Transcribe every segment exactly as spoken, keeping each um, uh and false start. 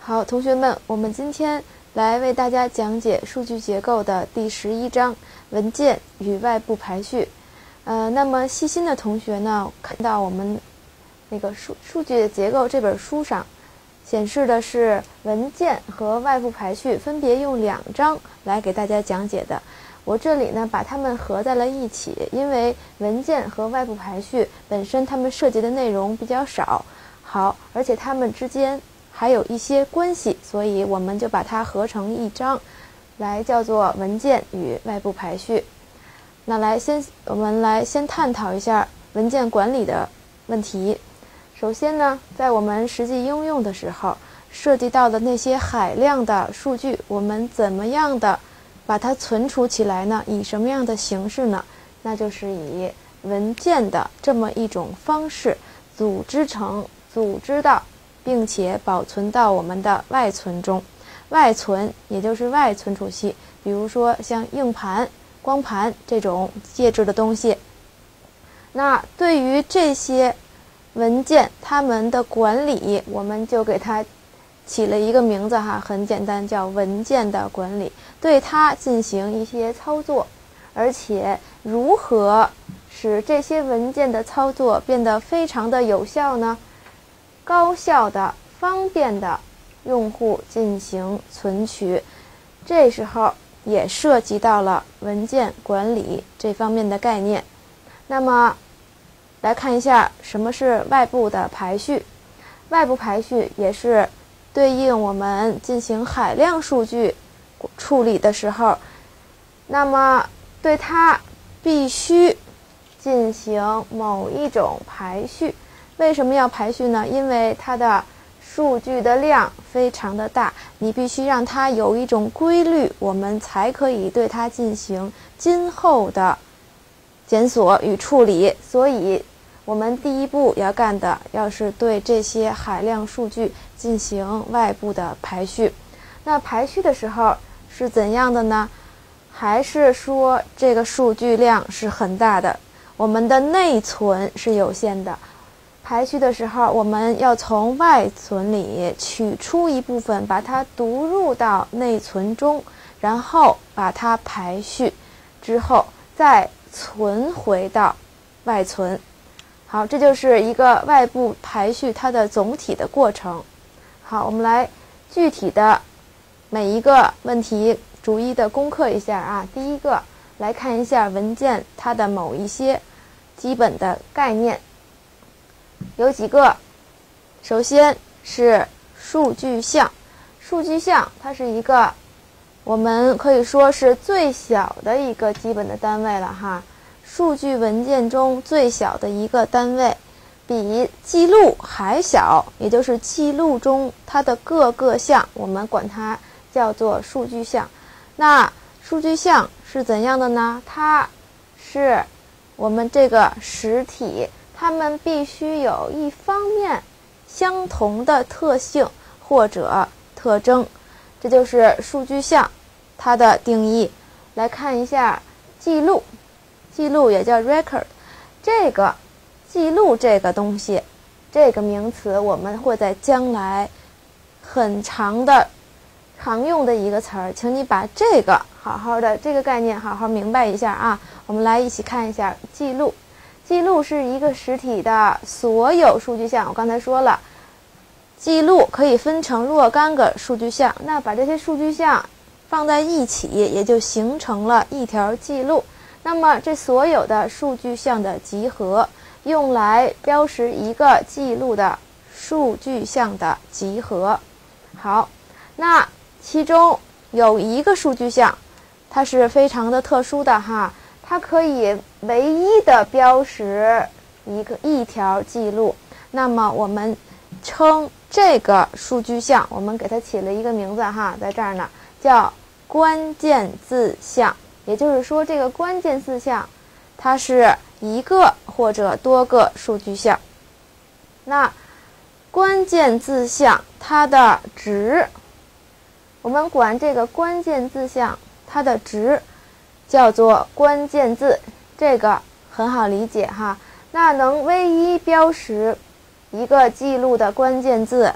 好，同学们，我们今天来为大家讲解数据结构的第十一章文件与外部排序。呃，那么细心的同学呢，看到我们那个数数据结构这本书上显示的是文件和外部排序分别用两章来给大家讲解的。我这里呢把它们合在了一起，因为文件和外部排序本身它们涉及的内容比较少，好，而且它们之间还有一些关系，所以我们就把它合成一章，来叫做文件与外部排序。那来先我们来先探讨一下文件管理的问题。首先呢，在我们实际应用的时候，涉及到的那些海量的数据，我们怎么样的把它存储起来呢？以什么样的形式呢？那就是以文件的这么一种方式组织成组织到并且保存到我们的外存中。外存也就是外存储器，比如说像硬盘、光盘这种介质的东西。那对于这些文件它们的管理，我们就给它起了一个名字哈，很简单，叫文件的管理，对它进行一些操作。而且如何使这些文件的操作变得非常的有效呢？高效的、方便的用户进行存取，这时候也涉及到了文件管理这方面的概念。那么来看一下什么是外部的排序。外部排序也是对应我们进行海量数据处理的时候，那么对它必须进行某一种排序。为什么要排序呢？因为它的数据的量非常的大，你必须让它有一种规律，我们才可以对它进行今后的检索与处理。所以我们第一步要干的，要是对这些海量数据进行外部的排序。那排序的时候是怎样的呢？还是说这个数据量是很大的，我们的内存是有限的。排序的时候，我们要从外存里取出一部分，把它读入到内存中，然后把它排序，之后再存回到外存。好，这就是一个外部排序它的总体的过程。好，我们来具体的每一个问题逐一的攻克一下啊。第一个，来看一下文件它的某一些基本的概念。有几个，首先是数据项。数据项它是一个我们可以说是最小的一个基本的单位了哈。数据文件中最小的一个单位比记录还小，也就是记录中它的各个项，我们管它叫做数据项。那数据项是怎样的呢？它是我们这个实体，它们必须有一方面相同的特性或者特征，这就是数据项它的定义。来看一下记录，记录也叫 record， 这个记录这个东西，这个名词我们会在将来很长的常用的一个词儿，请你把这个好好的这个概念好好明白一下啊。我们来一起看一下记录。记录是一个实体的所有数据项，我刚才说了，记录可以分成若干个数据项，那把这些数据项放在一起，也就形成了一条记录。那么这所有的数据项的集合，用来标识一个记录的数据项的集合。好，那其中有一个数据项，它是非常的特殊的哈，它可以唯一的标识一个一条记录。那么我们称这个数据项，我们给它起了一个名字哈，在这儿呢，叫关键字项。也就是说，这个关键字项它是一个或者多个数据项。那关键字项它的值，我们管这个关键字项它的值叫做关键字，这个很好理解哈。那能唯一标识一个记录的关键字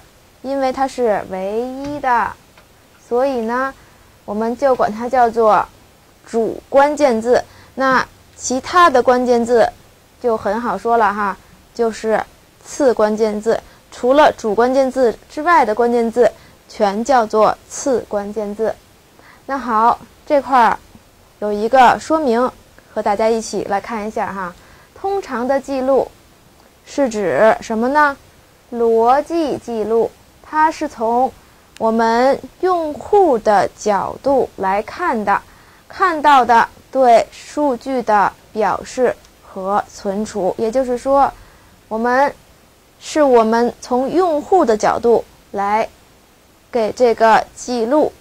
因为它是唯一的，所以呢，我们就管它叫做主关键字。那其他的关键字就很好说了哈，就是次关键字。除了主关键字之外的关键字，全叫做次关键字。那好，这块儿有一个说明，和大家一起来看一下哈。通常的记录是指什么呢？逻辑记录，它是从我们用户的角度来看的，看到的对数据的表示和存储。也就是说，我们是我们从用户的角度来给这个记录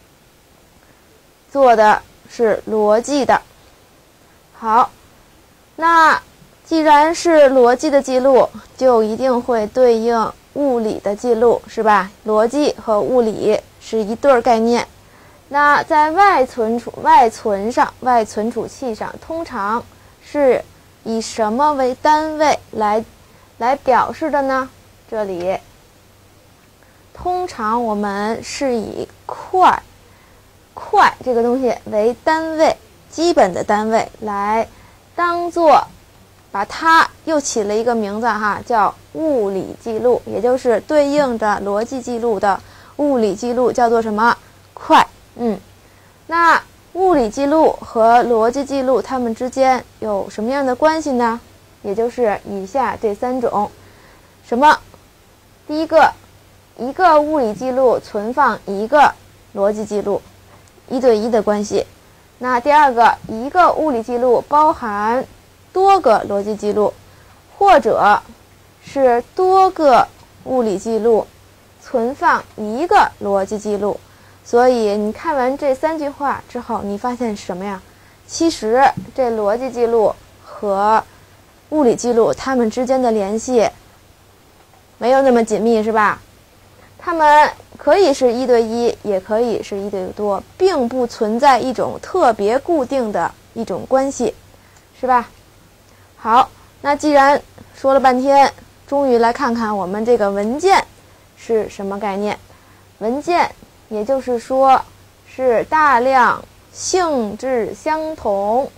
做的是逻辑的。好，那既然是逻辑的记录，就一定会对应物理的记录，是吧？逻辑和物理是一对儿概念。那在外存储外存上外存储器上，通常是以什么为单位来来表示的呢？这里通常我们是以块块这个东西为单位，基本的单位来当做，把它又起了一个名字哈，叫物理记录，也就是对应着逻辑记录的物理记录叫做什么？块。嗯，那物理记录和逻辑记录它们之间有什么样的关系呢？也就是以下这三种。什么？第一个，一个物理记录存放一个逻辑记录，一对一的关系。那第二个，一个物理记录包含多个逻辑记录，或者是多个物理记录存放一个逻辑记录。所以你看完这三句话之后，你发现什么呀？其实这逻辑记录和物理记录它们之间的联系没有那么紧密，是吧？它们可以是一对一，也可以是一对多，并不存在一种特别固定的一种关系，是吧？好，那既然说了半天，终于来看看我们这个文件是什么概念。文件也就是说是大量性质相同，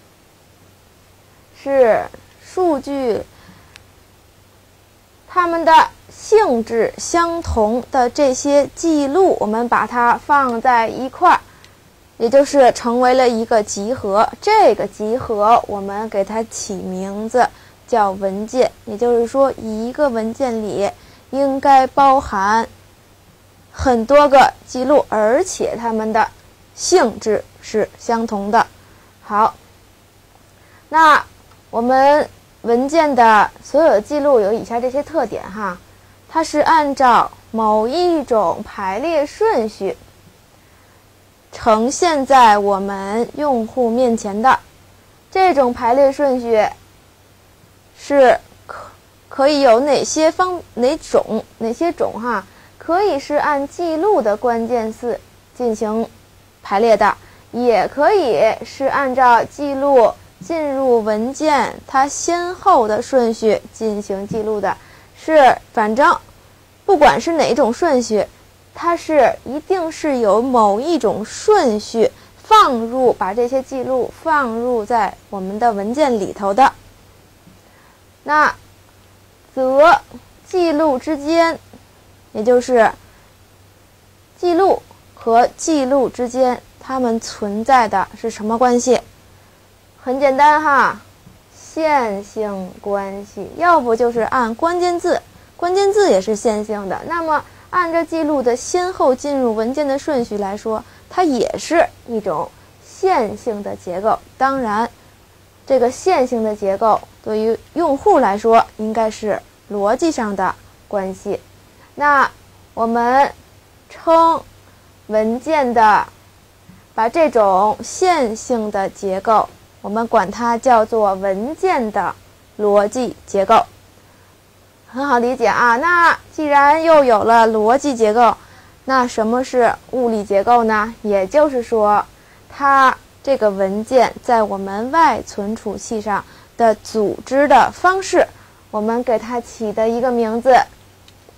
是数据它们的性质相同的这些记录，我们把它放在一块儿，也就是成为了一个集合。这个集合我们给它起名字叫文件，也就是说一个文件里应该包含很多个记录，而且它们的性质是相同的。好，那我们文件的所有的记录有以下这些特点哈，它是按照某一种排列顺序呈现在我们用户面前的。这种排列顺序是可可以有哪些方哪种哪些种哈？可以是按记录的关键字进行排列的，也可以是按照记录进入文件它先后的顺序进行记录的。是反正不管是哪种顺序，它是一定是有某一种顺序放入把这些记录放入在我们的文件里头的。那则记录之间，也就是记录和记录之间它们存在的是什么关系？很简单哈，线性关系。要不就是按关键字，关键字也是线性的，那么按照记录的先后进入文件的顺序来说，它也是一种线性的结构。当然这个线性的结构对于用户来说应该是逻辑上的关系。那我们称文件的把这种线性的结构，我们管它叫做文件的逻辑结构。很好理解啊。那既然又有了逻辑结构，那什么是物理结构呢？也就是说，它这个文件在我们外存储器上的组织的方式，我们给它起的一个名字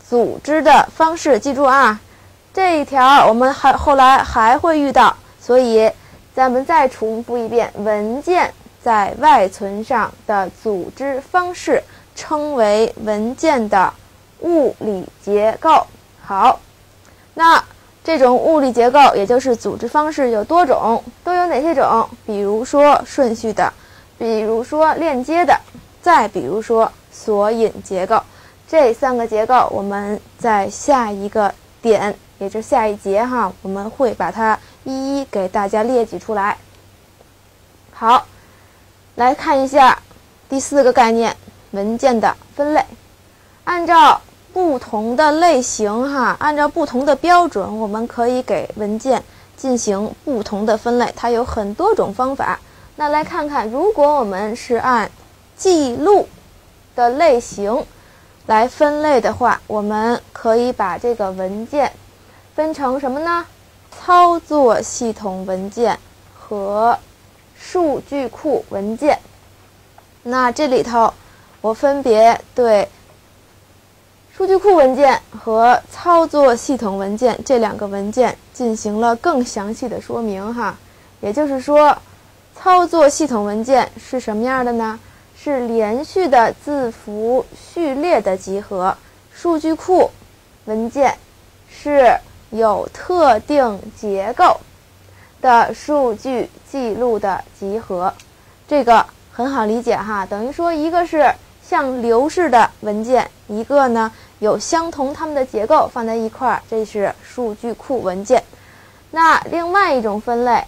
组织的方式，记住啊，这一条我们还后来还会遇到，所以咱们再重复一遍，文件在外存上的组织方式称为文件的物理结构。好，那这种物理结构也就是组织方式有多种，都有哪些种？比如说顺序的，比如说链接的，再比如说索引结构。这三个结构我们在下一个点，也就是下一节哈，我们会把它一一给大家列举出来。好，来看一下第四个概念，文件的分类。按照不同的类型哈，按照不同的标准，我们可以给文件进行不同的分类，它有很多种方法。那来看看，如果我们是按记录的类型来分类的话，我们可以把这个文件分成什么呢？操作系统文件和数据库文件。那这里头我分别对数据库文件和操作系统文件这两个文件进行了更详细的说明哈。也就是说，操作系统文件是什么样的呢？是连续的字符序列的集合。数据库文件是有特定结构的数据记录的集合。这个很好理解哈，等于说一个是像流式的文件，一个呢有相同它们的结构放在一块儿，这是数据库文件。那另外一种分类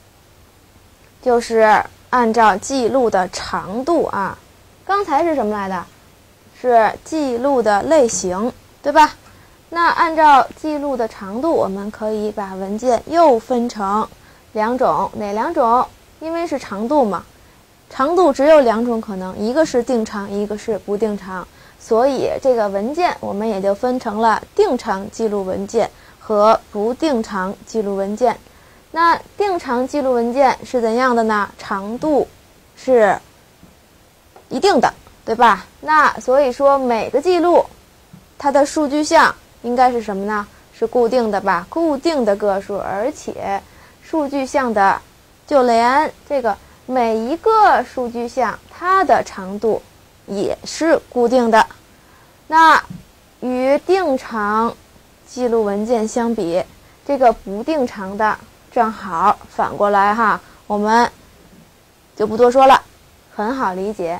就是按照记录的长度啊，刚才是什么来的？是记录的类型，对吧？那按照记录的长度，我们可以把文件又分成两种，哪两种？因为是长度嘛，长度只有两种可能，一个是定长，一个是不定长，所以这个文件我们也就分成了定长记录文件和不定长记录文件。那定长记录文件是怎样的呢？长度是一定的，对吧？那所以说每个记录它的数据项应该是什么呢？是固定的吧，固定的个数，而且数据项的就连这个每一个数据项它的长度也是固定的。那与定长记录文件相比，这个不定长的正好反过来哈，我们就不多说了，很好理解。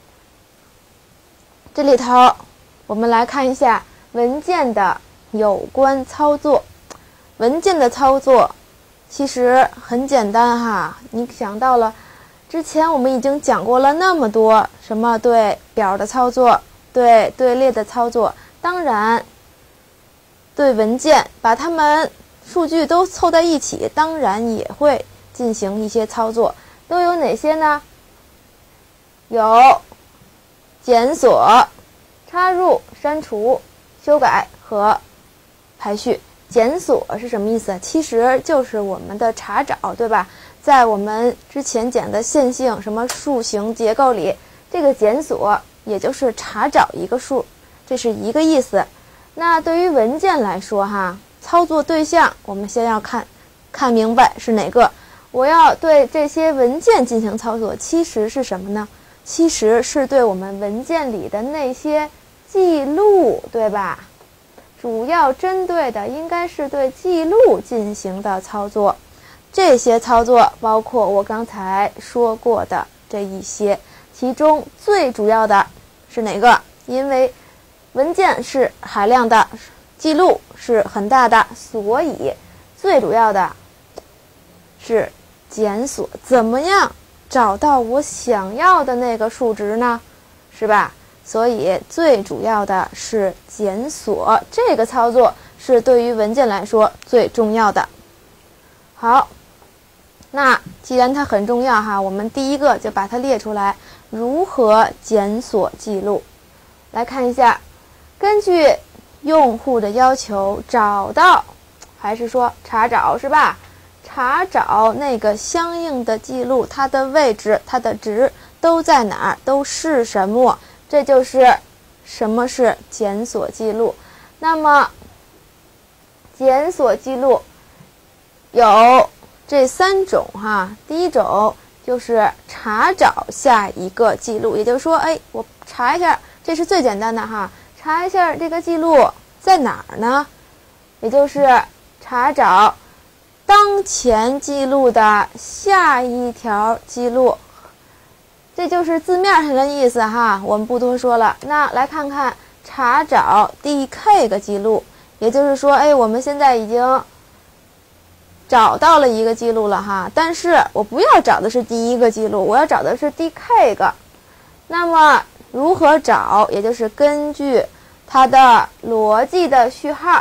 这里头我们来看一下文件的有关操作。文件的操作其实很简单哈，你想到了之前我们已经讲过了那么多，什么对表的操作，对队列的操作，当然对文件把它们数据都凑在一起，当然也会进行一些操作。都有哪些呢？有检索、插入、删除、修改和排序。检索是什么意思？其实就是我们的查找，对吧？在我们之前讲的线性什么数形结构里，这个检索也就是查找一个数，这是一个意思。那对于文件来说哈，操作对象我们先要看看明白是哪个。我要对这些文件进行操作，其实是什么呢？其实是对我们文件里的那些记录，对吧？主要针对的应该是对记录进行的操作。这些操作包括我刚才说过的这一些，其中最主要的是哪个？因为文件是海量的，记录是很大的，所以最主要的是检索。怎么样找到我想要的那个数值呢？是吧？所以最主要的是检索，这个操作是对于文件来说最重要的。好，那既然它很重要哈，我们第一个就把它列出来，如何检索记录。来看一下，根据用户的要求找到，还是说查找是吧？查找那个相应的记录，它的位置、它的值都在哪儿，都是什么？这就是什么是检索记录。 那么检索记录有这三种哈，第一种就是查找下一个记录，也就是说，哎，我查一下，这是最简单的哈，查一下这个记录在哪儿呢？也就是查找当前记录的下一条记录，这就是字面上的意思哈，我们不多说了。那来看看查找 D K 个记录，也就是说，哎，我们现在已经找到了一个记录了哈，但是我不要找的是第一个记录，我要找的是 D K 个。那么如何找？也就是根据它的逻辑的序号，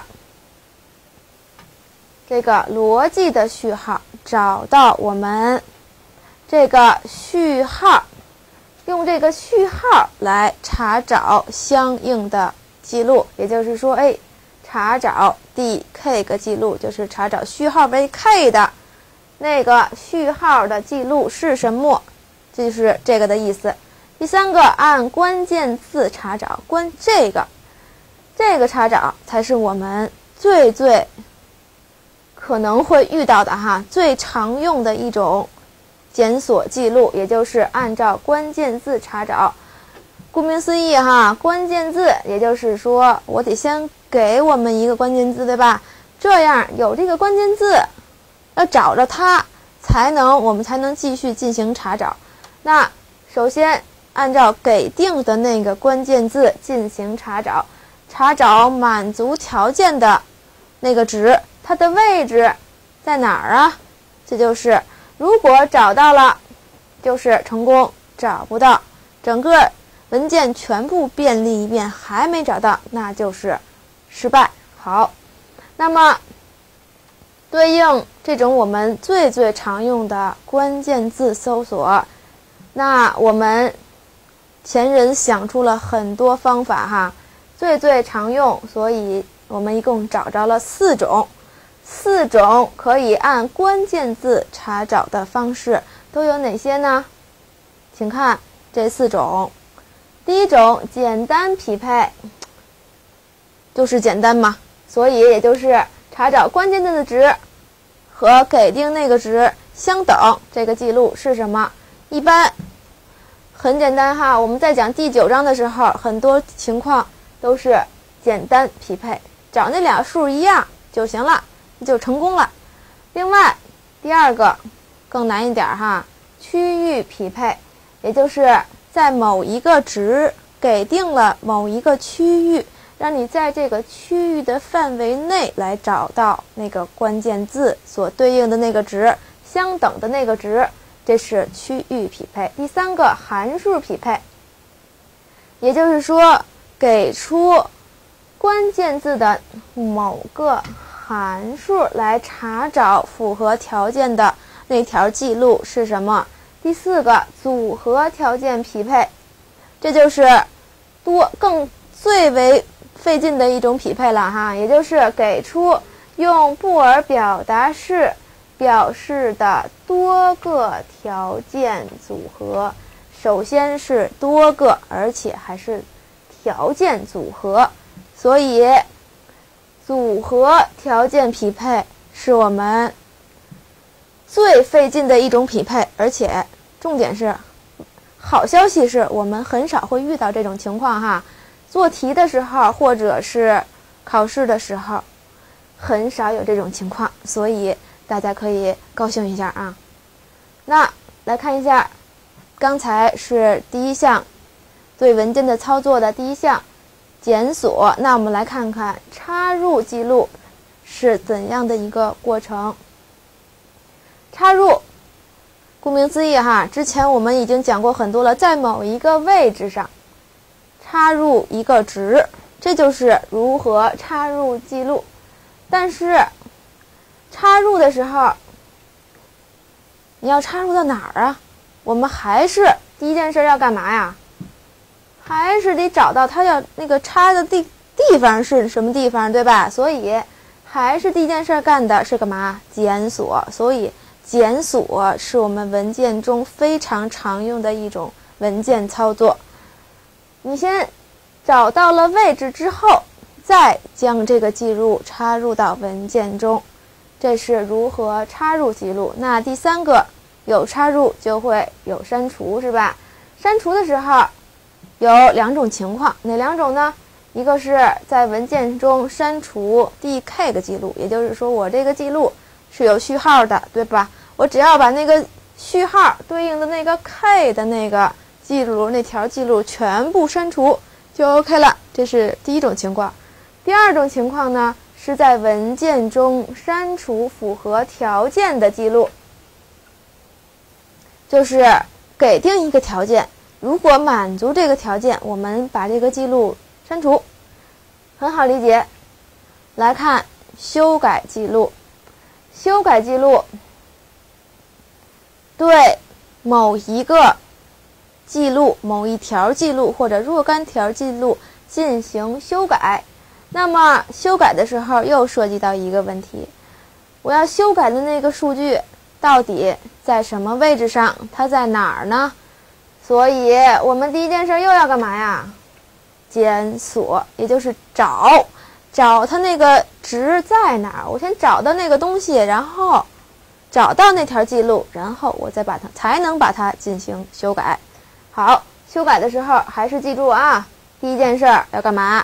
这个逻辑的序号找到我们这个序号，用这个序号来查找相应的记录，也就是说，哎，查找 D K 个记录，就是查找序号为 K 的那个序号的记录是什么，这就是这个的意思。第三个，按关键字查找，关这个这个查找才是我们最最可能会遇到的哈，最常用的一种检索记录，也就是按照关键字查找。顾名思义哈，关键字也就是说我得先给我们一个关键字，对吧？这样有这个关键字，要找着它才能我们才能继续进行查找。那首先按照给定的那个关键字进行查找，查找满足条件的那个值，它的位置在哪儿啊？这就是如果找到了就是成功，找不到整个文件全部遍历一遍还没找到，那就是失败。好，那么对应这种我们最最常用的关键字搜索，那我们前人想出了很多方法哈，最最常用，所以我们一共找着了四种，四种可以按关键字查找的方式都有哪些呢？请看这四种。第一种简单匹配，就是简单嘛，所以也就是查找关键字的值和给定那个值相等，这个记录是什么？一般很简单哈，我们在讲第九章的时候，很多情况都是简单匹配，找那俩数一样就行了，就成功了。另外第二个更难一点哈，区域匹配，也就是在某一个值给定了某一个区域，让你在这个区域的范围内来找到那个关键字所对应的那个值，相等的那个值，这是区域匹配。第三个函数匹配，也就是说给出关键字的某个函数来查找符合条件的那条记录是什么。第四个组合条件匹配，这就是多更最为费劲的一种匹配了哈，也就是给出用布尔表达式表示的多个条件组合。首先是多个，而且还是条件组合，所以组合条件匹配是我们最费劲的一种匹配，而且重点是好消息是我们很少会遇到这种情况哈，做题的时候或者是考试的时候很少有这种情况，所以大家可以高兴一下啊。那来看一下，刚才是第一项对文件的操作的第一项检索，那我们来看看插入记录是怎样的一个过程。插入顾名思义哈，之前我们已经讲过很多了，在某一个位置上插入一个值，这就是如何插入记录。但是插入的时候你要插入到哪儿啊？我们还是第一件事要干嘛呀？还是得找到它要那个插的地地方是什么地方，对吧？所以还是第一件事干的是干嘛？检索。所以检索是我们文件中非常常用的一种文件操作。你先找到了位置之后， 再将这个记录插入到文件中。这是如何插入记录。那第三个，有插入就会有删除，是吧？删除的时候有两种情况，哪两种呢？一个是在文件中删除 D K 的记录，也就是说我这个记录是有序号的，对吧？我只要把那个序号对应的那个 K 的那个记录那条记录全部删除就 OK 了，这是第一种情况。第二种情况呢，是在文件中删除符合条件的记录，就是给定一个条件，如果满足这个条件，我们把这个记录删除，很好理解。来看修改记录，修改记录对某一个记录、某一条记录或者若干条记录进行修改。那么修改的时候又涉及到一个问题，我要修改的那个数据到底在什么位置上？它在哪儿呢？所以我们第一件事又要干嘛呀？检索，也就是找，找它那个值在哪儿。我先找到那个东西，然后找到那条记录，然后我再把它才能把它进行修改。好，修改的时候还是记住啊，第一件事要干嘛？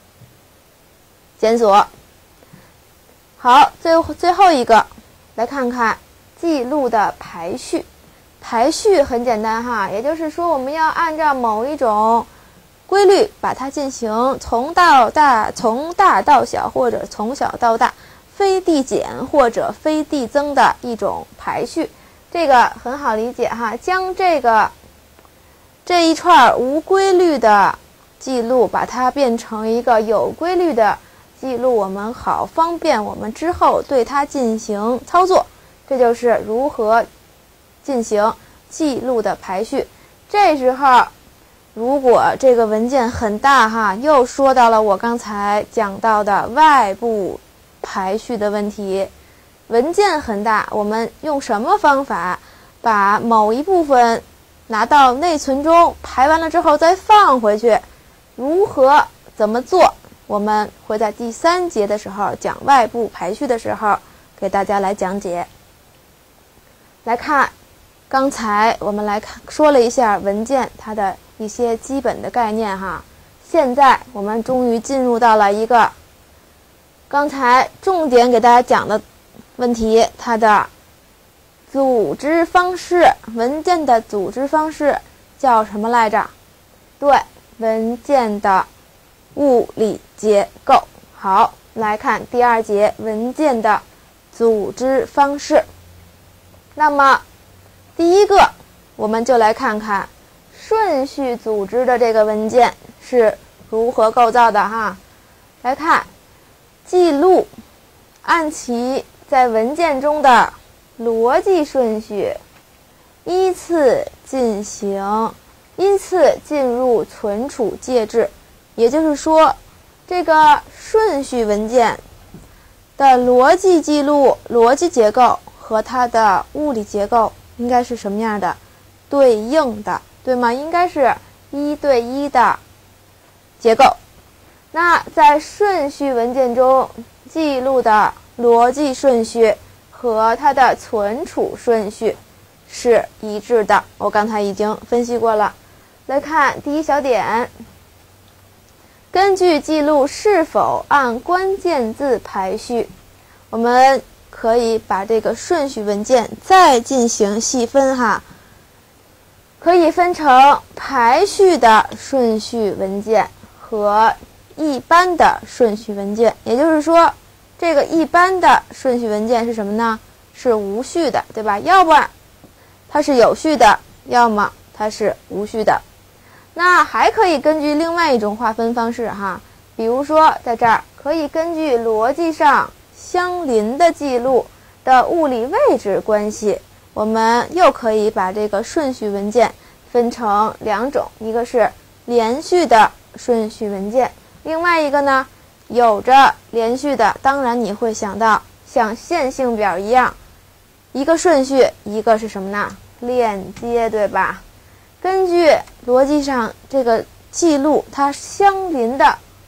检索。好，最后最后一个，来看看记录的排序。排序很简单哈，也就是说我们要按照某一种规律把它进行从到大、从大到小或者从小到大非递减或者非递增的一种排序。这个很好理解哈，将这个这一串无规律的记录把它变成一个有规律的记录，我们好方便我们之后对它进行操作。这就是如何进行记录的排序。这时候如果这个文件很大哈，又说到了我刚才讲到的外部排序的问题。文件很大，我们用什么方法把某一部分拿到内存中，排完了之后再放回去？如何怎么做？我们会在第三节的时候讲外部排序的时候给大家来讲解。来看，刚才我们来看说了一下文件它的一些基本的概念哈。现在我们终于进入到了一个刚才重点给大家讲的问题，它的组织方式。文件的组织方式叫什么来着？对，文件的物理结构。好，来看第二节文件的组织方式。那么第一个，我们就来看看顺序组织的这个文件是如何构造的哈。来看记录，按其在文件中的逻辑顺序依次进行依次进入存储介质。也就是说，这个顺序文件的逻辑记录、逻辑结构和它的物理结构应该是什么样的？对应的，对吗？应该是一对一的结构。那在顺序文件中记录的逻辑顺序和它的存储顺序是一致的，我刚才已经分析过了。来看第一小点，根据记录是否按关键字排序，我们可以把这个顺序文件再进行细分哈，可以分成排序的顺序文件和一般的顺序文件。也就是说，这个一般的顺序文件是什么呢？是无序的，对吧？要不然它是有序的，要么它是无序的。那还可以根据另外一种划分方式哈，比如说在这儿可以根据逻辑上相邻的记录的物理位置关系，我们又可以把这个顺序文件分成两种，一个是连续的顺序文件，另外一个呢有着连续的。当然你会想到像线性表一样，一个顺序，一个是什么呢？链接，对吧？根据逻辑上这个记录它相邻的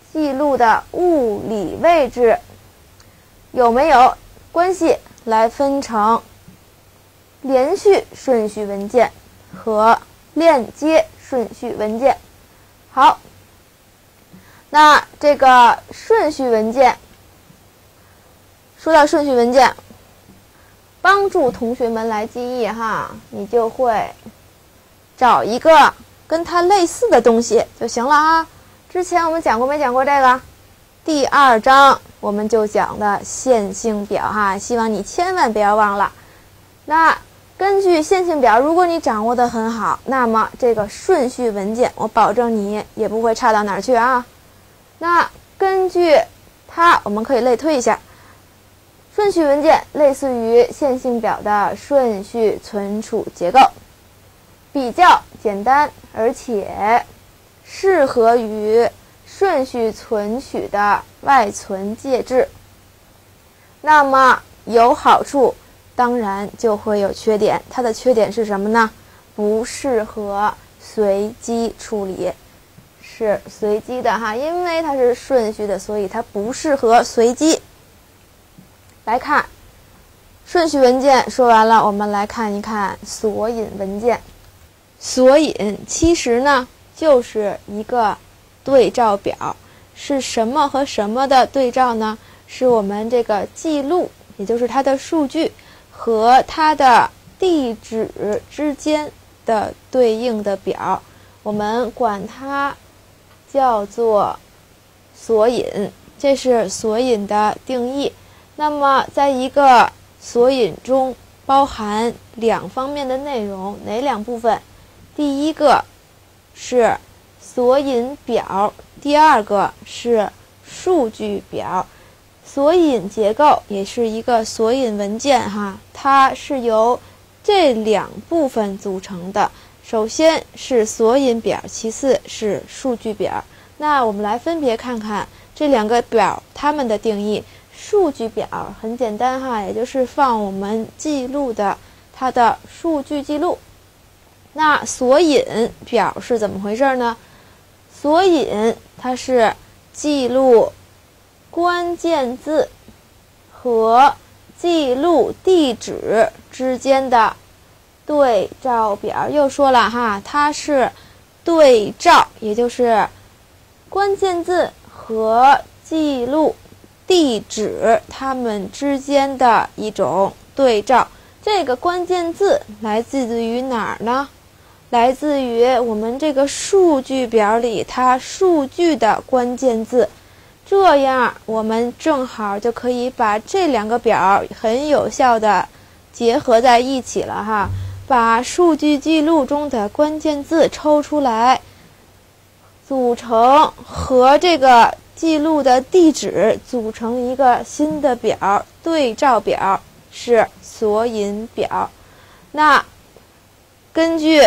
记录的物理位置有没有关系，来分成连续顺序文件和链接顺序文件。好，那这个顺序文件，说到顺序文件，帮助同学们来记忆哈，你就会找一个跟它类似的东西就行了啊。之前我们讲过没讲过这个？第二章我们就讲的线性表哈，希望你千万不要忘了。那根据线性表，如果你掌握得很好，那么这个顺序文件，我保证你也不会差到哪儿去啊。那根据它，我们可以类推一下，顺序文件类似于线性表的顺序存储结构，比较简单，而且适合于顺序存取的外存介质。那么有好处，当然就会有缺点。它的缺点是什么呢？不适合随机处理，是随机的哈，因为它是顺序的，所以它不适合随机。来看顺序文件说完了，我们来看一看索引文件。索引其实呢就是一个对照表，是什么和什么的对照呢？是我们这个记录，也就是它的数据和它的地址之间的对应的表，我们管它叫做索引，这是索引的定义。那么在一个索引中包含两方面的内容，哪两部分？第一个是索引表，第二个是数据表。索引结构也是一个索引文件哈，它是由这两部分组成的。首先是索引表，其次是数据表。那我们来分别看看这两个表它们的定义。数据表很简单哈，也就是放我们记录的它的数据记录。那索引表是怎么回事呢？索引它是记录关键字和记录地址之间的对照表。又说了哈，它是对照，也就是关键字和记录地址它们之间的一种对照。这个关键字来自于哪儿呢？来自于我们这个数据表里它数据的关键字。这样我们正好就可以把这两个表很有效的结合在一起了哈，把数据记录中的关键字抽出来，组成和这个记录的地址组成一个新的表，对照表，是索引表。那根据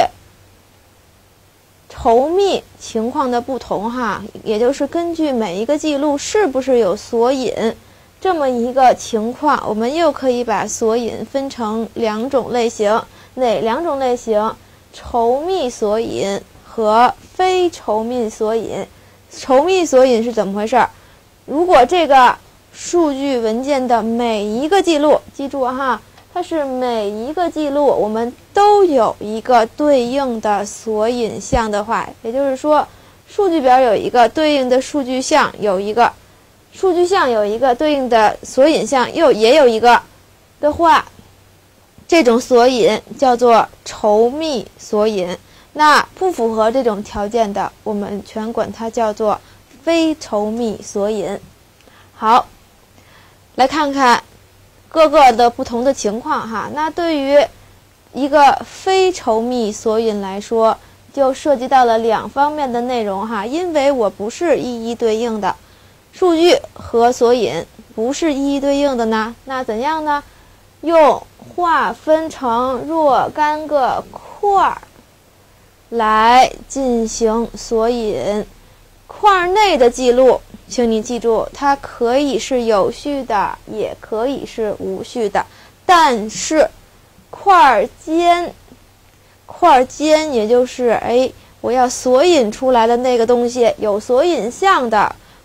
稠密情况的不同哈，也就是根据每一个记录是不是有索引这么一个情况，我们又可以把索引分成两种类型。哪两种类型？稠密索引和非稠密索引。稠密索引是怎么回事？如果这个数据文件的每一个记录，记住哈，它是每一个记录我们都有一个对应的索引项的话，也就是说数据表有一个对应的数据项，有一个数据项有一个对应的索引项，又也有一个的话，这种索引叫做稠密索引。那不符合这种条件的，我们全管它叫做非稠密索引。好，来看看各个的不同的情况哈。那对于一个非稠密索引来说，就涉及到了两方面的内容哈，因为我不是一一对应的，数据和索引不是一一对应的呢，那怎样呢？用划分成若干个块儿来进行索引。块内的记录，请你记住，它可以是有序的，也可以是无序的。但是块间，块间也就是哎，我要索引出来的那个东西，有索引项的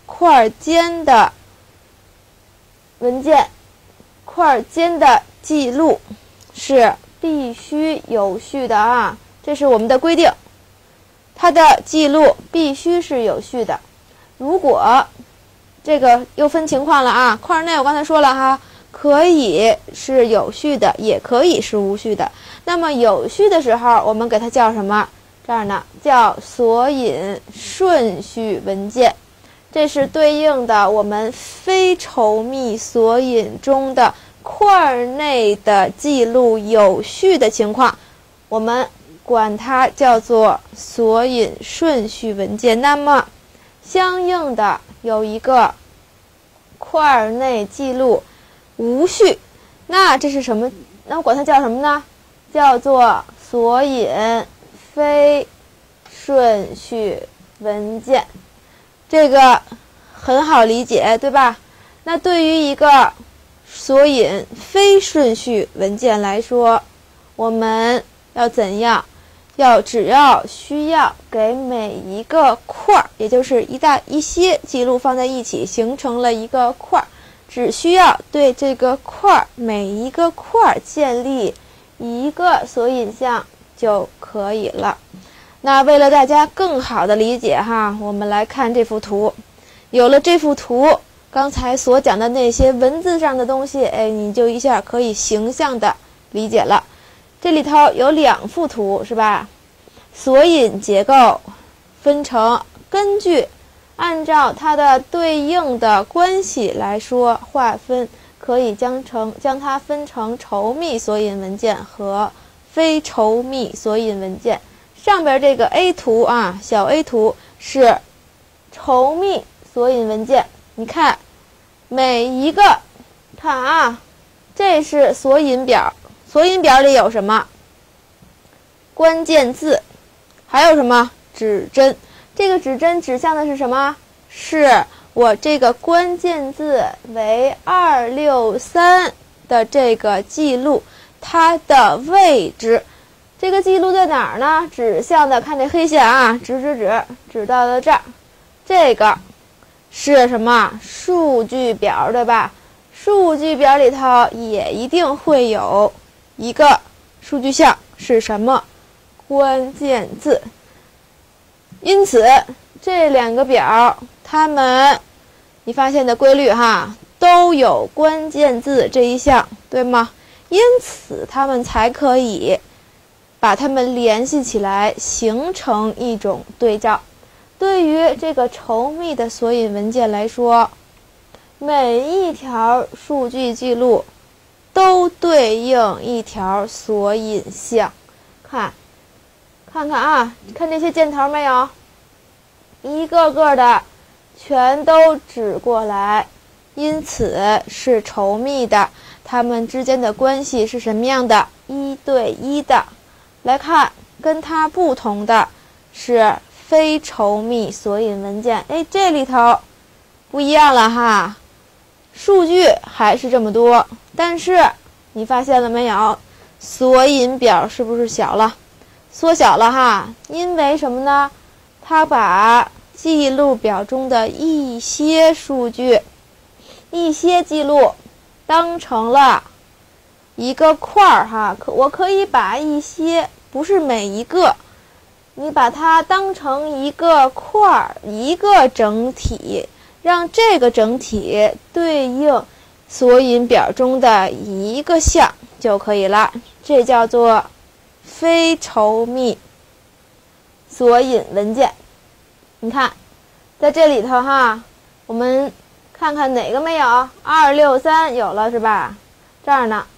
块间的文件、块间的记录是必须有序的啊，这是我们的规定，它的记录必须是有序的。如果这个又分情况了啊，块内我刚才说了哈，可以是有序的，也可以是无序的。那么有序的时候，我们给它叫什么？这儿呢，叫索引顺序文件。这是对应的我们非稠密索引中的块内的记录有序的情况，我们管它叫做索引顺序文件。那么相应的有一个块内记录无序，那这是什么？那我管它叫什么呢？叫做索引非顺序文件。这个很好理解，对吧？那对于一个索引非顺序文件来说，我们要怎样？要只要需要给每一个块儿，也就是一大一些记录放在一起，形成了一个块儿，只需要对这个块儿每一个块儿建立一个索引项就可以了。那为了大家更好的理解哈，我们来看这幅图。有了这幅图，刚才所讲的那些文字上的东西，哎，你就一下可以形象的理解了。这里头有两幅图是吧？索引结构分成根据按照它的对应的关系来说划分，可以将成将它分成稠密索引文件和非稠密索引文件。上边这个 A 图啊，小 A 图是稠密索引文件。你看每一个，看啊，这是索引表，索引表里有什么？关键字，还有什么？指针。这个指针指向的是什么？是我这个关键字为二六三的这个记录，它的位置。这个记录在哪儿呢？指向的，看这黑线啊，指指指指到了这儿。这个是什么？数据表，对吧？数据表里头也一定会有一个数据项，是什么？关键字。因此这两个表它们你发现的规律哈，都有关键字这一项，对吗？因此它们才可以把它们联系起来，形成一种对照。对于这个稠密的索引文件来说，每一条数据记录都对应一条索引项。看，看看啊，看这些箭头没有？一个个的全都指过来，因此是稠密的。它们之间的关系是什么样的？一对一的。来看，跟它不同的是非稠密索引文件。哎，这里头不一样了哈，数据还是这么多，但是你发现了没有？索引表是不是小了？缩小了哈，因为什么呢？它把记录表中的一些数据、一些记录当成了一个块儿哈，可我可以把一些，不是每一个，你把它当成一个块儿，一个整体，让这个整体对应索引表中的一个项就可以了。这叫做非稠密索引文件。你看，在这里头哈，我们看看哪个没有？二六三有了是吧？这儿呢。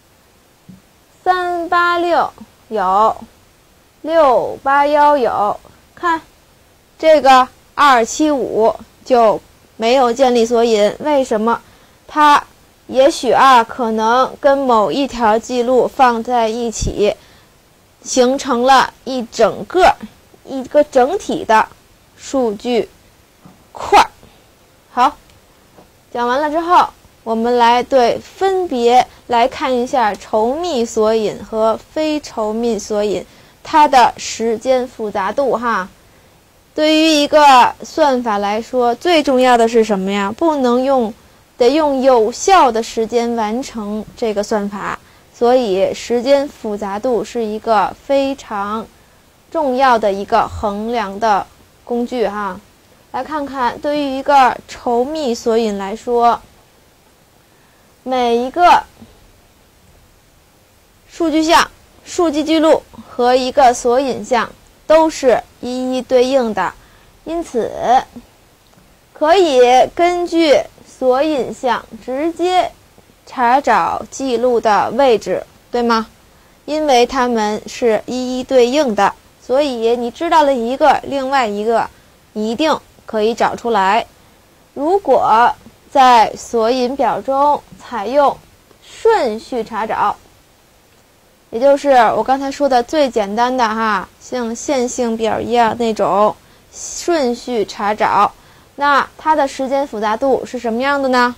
三八六有，六八幺有，看这个二七五就没有建立索引，为什么？它也许啊，可能跟某一条记录放在一起，形成了一整个一个整体的数据块。好，讲完了之后，我们来对分别来看一下稠密索引和非稠密索引它的时间复杂度哈。 对于一个算法来说，最重要的是什么呀？不能用，得用有效的时间完成这个算法。所以，时间复杂度是一个非常重要的一个衡量的工具哈。来看看，对于一个稠密索引来说，每一个数据项、数据记录和一个索引项都是一一对应的，因此可以根据索引项直接查找记录的位置，对吗？因为它们是一一对应的，所以你知道了一个，另外一个一定可以找出来。如果在索引表中采用顺序查找，也就是我刚才说的最简单的哈，像线性表一样那种顺序查找，那它的时间复杂度是什么样的呢？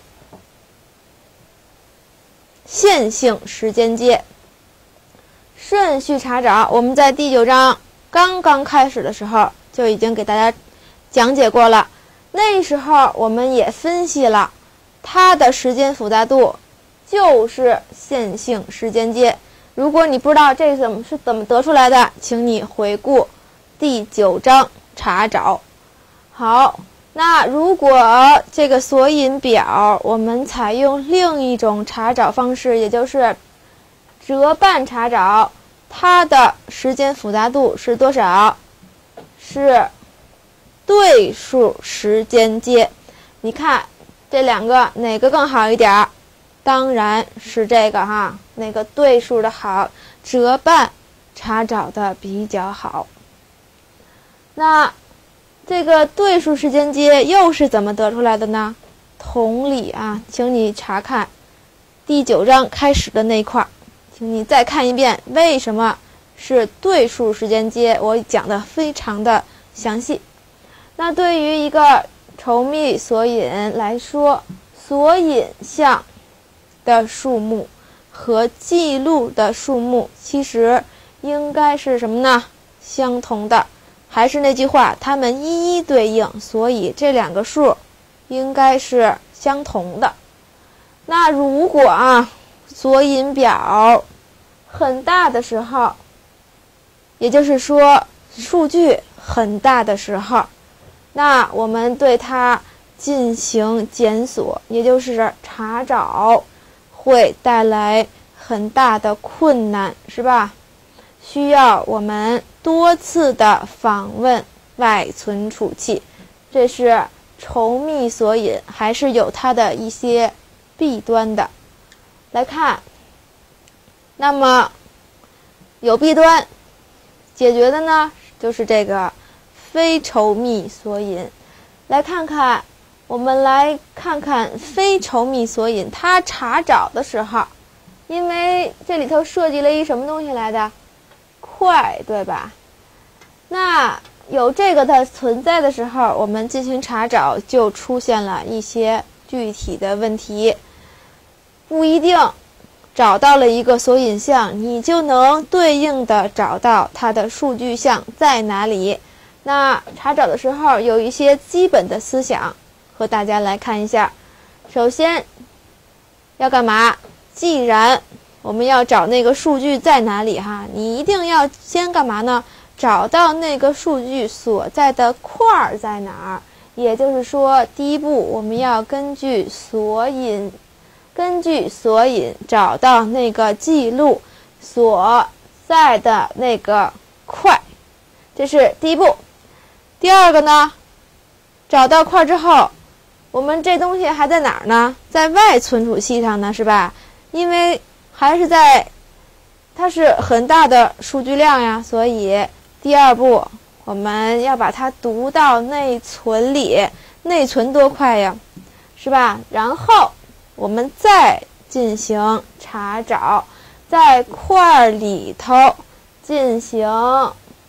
线性时间阶。顺序查找，我们在第九章刚刚开始的时候就已经给大家讲解过了。那时候我们也分析了，它的时间复杂度就是线性时间阶。如果你不知道这怎么是怎么得出来的，请你回顾第九章查找。好，那如果这个索引表我们采用另一种查找方式，也就是折半查找，它的时间复杂度是多少？是对数时间阶。你看这两个哪个更好一点？当然是这个哈，那个对数的好，折半查找的比较好。那这个对数时间阶又是怎么得出来的呢？同理啊，请你查看第九章开始的那一块，请你再看一遍，为什么是对数时间阶？我讲的非常的详细。那对于一个稠密索引来说，索引项的数目和记录的数目其实应该是什么呢？相同的。还是那句话，它们一一对应，所以这两个数应该是相同的。那如果啊，索引表很大的时候，也就是说数据很大的时候，那我们对它进行检索，也就是查找，会带来很大的困难，是吧？需要我们多次的访问外存储器，这是稠密索引，还是有它的一些弊端的。来看，那么有弊端，解决的呢就是这个非稠密索引。来看看，我们来看看非稠密索引，它查找的时候，因为这里头设计了一什么东西来的？快，对吧？那有这个的存在的时候，我们进行查找就出现了一些具体的问题。不一定找到了一个索引项，你就能对应的找到它的数据项在哪里。那查找的时候有一些基本的思想和大家来看一下。首先要干嘛？既然我们要找那个数据在哪里哈，你一定要先干嘛呢？找到那个数据所在的块儿在哪儿。也就是说，第一步我们要根据索引，根据索引找到那个记录所在的那个块，这是第一步。第二个呢，找到块之后，我们这东西还在哪儿呢？在外存储器上呢，是吧？因为还是在，它是很大的数据量呀，所以第二步我们要把它读到内存里。内存多快呀，是吧？然后我们再进行查找，在块里头进行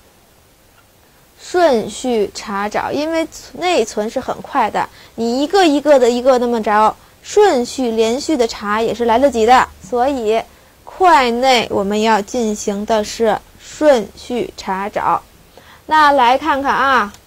顺序查找，因为内存是很快的，你一个一个的一个那么着，顺序连续的查也是来得及的，所以块内我们要进行的是顺序查找。那来看看啊，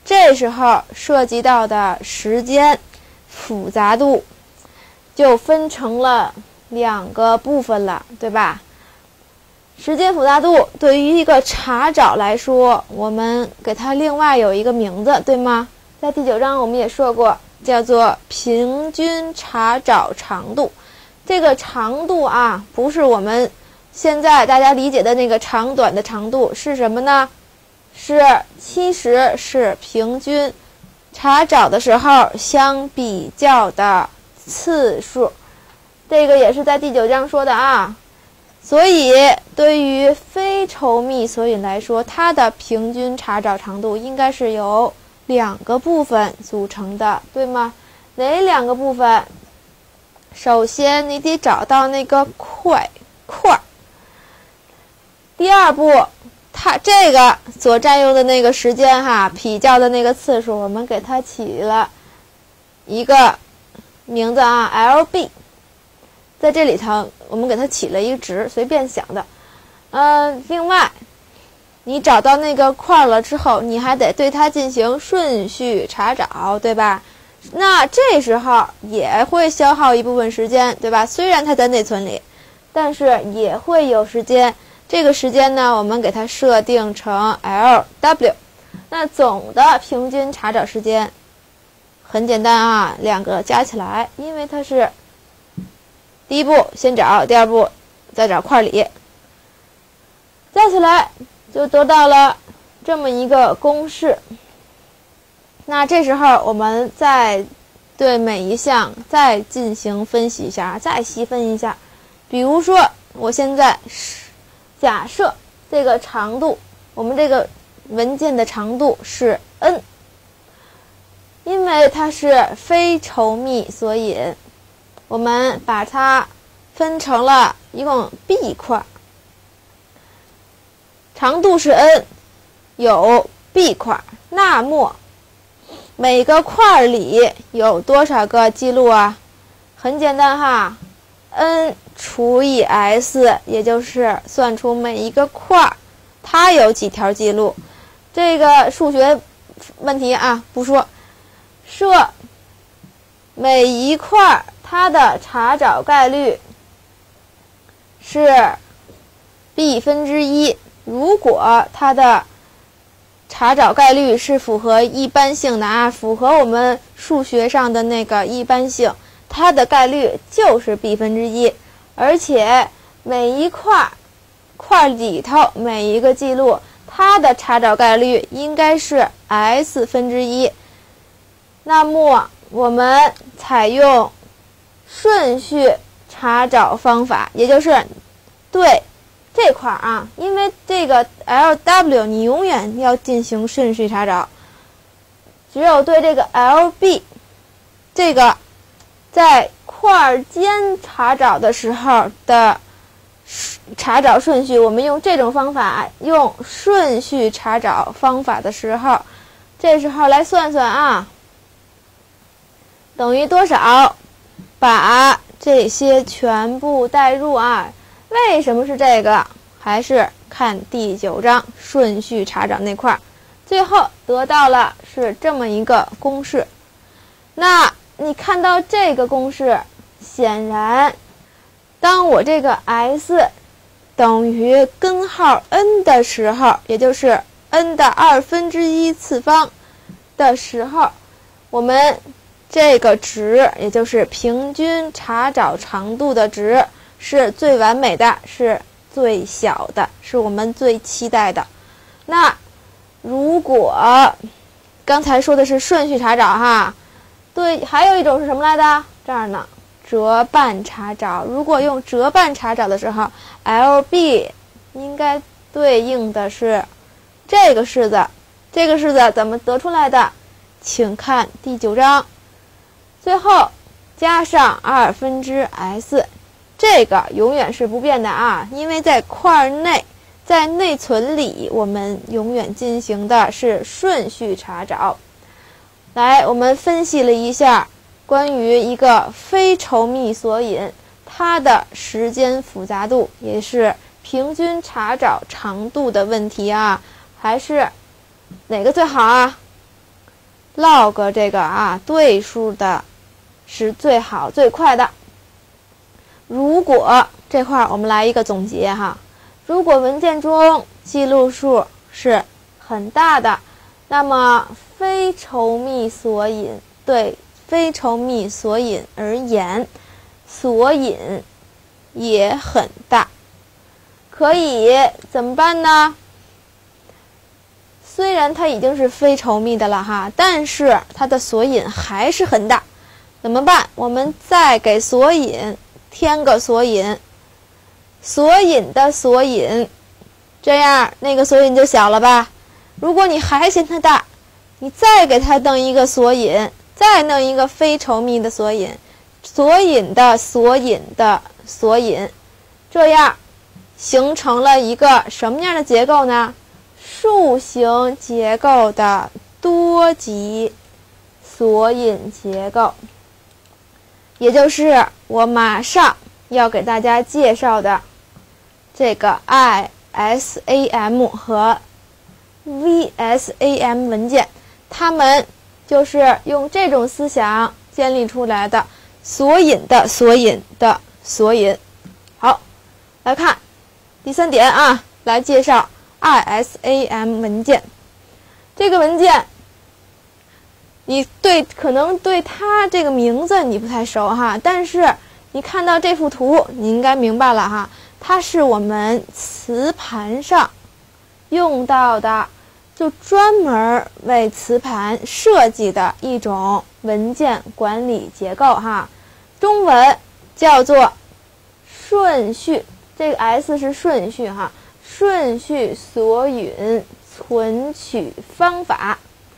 这时候涉及到的时间复杂度就分成了两个部分了，对吧？时间复杂度对于一个查找来说，我们给它另外有一个名字，对吗？在第九章我们也说过，叫做平均查找长度。这个长度啊，不是我们现在大家理解的那个长短的长度，是什么呢？是其实是平均查找的时候相比较的次数。这个也是在第九章说的啊。所以对于非稠密索引来说，它的平均查找长度应该是由两个部分组成的，对吗？哪两个部分？首先你得找到那个块块。第二步，它这个所占用的那个时间哈，比较的那个次数，我们给它起了一个名字啊 ，L B。在这里头，我们给它起了一个值，随便想的。嗯、呃，另外，你找到那个块了之后，你还得对它进行顺序查找，对吧？那这时候也会消耗一部分时间，对吧？虽然它在内存里，但是也会有时间。这个时间呢，我们给它设定成 L W。那总的平均查找时间很简单啊，两个加起来，因为它是第一步先找，第二步再找块里，加起来就得到了这么一个公式。那这时候我们再对每一项再进行分析一下，再细分一下。比如说我现在假设这个长度，我们这个文件的长度是 n， 因为它是非稠密索引，我们把它分成了一共 b 块，长度是 n， 有 b 块，那么每个块里有多少个记录啊？很简单哈 ，n 除以 s， 也就是算出每一个块它有几条记录。这个数学问题啊不说，设每一块它的查找概率是 b 分之一，如果它的查找概率是符合一般性的啊，符合我们数学上的那个一般性，它的概率就是 b 分之一，而且每一块块里头每一个记录，它的查找概率应该是 s 分之一。那么我们采用顺序查找方法，也就是对这块啊，因为这个 L W 你永远要进行顺序查找，只有对这个 L B 这个在块间查找的时候的查找顺序，我们用这种方法，用顺序查找方法的时候，这时候来算算啊，等于多少？把这些全部代入啊。为什么是这个？还是看第九章顺序查找那块，最后得到了是这么一个公式。那你看到这个公式，显然当我这个 s 等于根号 n 的时候，也就是 n 的二分之一次方的时候，我们这个值，也就是平均查找长度的值，是最完美的，是最小的，是我们最期待的。那如果刚才说的是顺序查找哈，对，还有一种是什么来的？这儿呢，折半查找。如果用折半查找的时候 ，L B 应该对应的是这个式子。这个式子怎么得出来的？请看第九章。最后加上二分之 s。这个永远是不变的啊，因为在块内，在内存里，我们永远进行的是顺序查找。来，我们分析了一下关于一个非稠密索引，它的时间复杂度，也是平均查找长度的问题啊，还是哪个最好啊？ log 这个啊对数的是最好最快的。如果这块我们来一个总结哈，如果文件中记录数是很大的，那么非稠密索引对非稠密索引而言，索引也很大。可以怎么办呢？虽然它已经是非稠密的了哈，但是它的索引还是很大。怎么办？我们再给索引添个索引，索引的索引，这样那个索引就小了吧。如果你还嫌它大，你再给它弄一个索引，再弄一个非稠密的索引，索引的索引的索引，这样形成了一个什么样的结构呢？树形结构的多级索引结构，也就是我马上要给大家介绍的这个 I S A M 和 V S A M 文件，它们就是用这种思想建立出来的索引的索引的索引。好，来看第三点啊，来介绍 I S A M 文件。这个文件你对可能对它这个名字你不太熟哈，但是你看到这幅图你应该明白了哈，它是我们磁盘上用到的，就专门为磁盘设计的一种文件管理结构哈。中文叫做顺序，这个 S 是顺序哈，顺序索引存取方法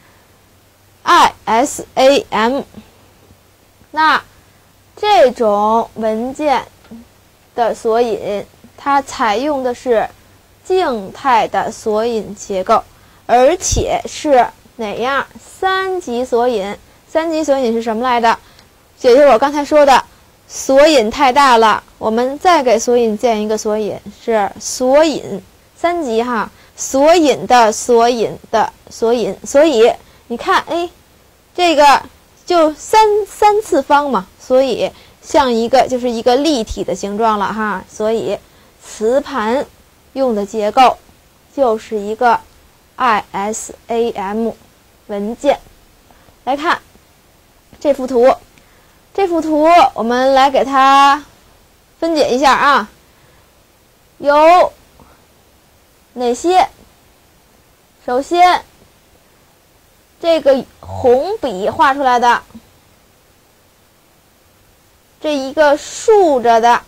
I S A M。 那这种文件的索引，它采用的是静态的索引结构，而且是哪样？三级索引。三级索引是什么来的？也就是我刚才说的，索引太大了，我们再给索引建一个索引，是索引三级哈，索引的索引的索引。所以你看，哎，这个就三三次方嘛，所以像一个就是一个立体的形状了哈。所以磁盘用的结构就是一个 I S A M 文件。来看这幅图，这幅图我们来给它分解一下啊，有哪些？首先，这个红笔画出来的这一个竖着的，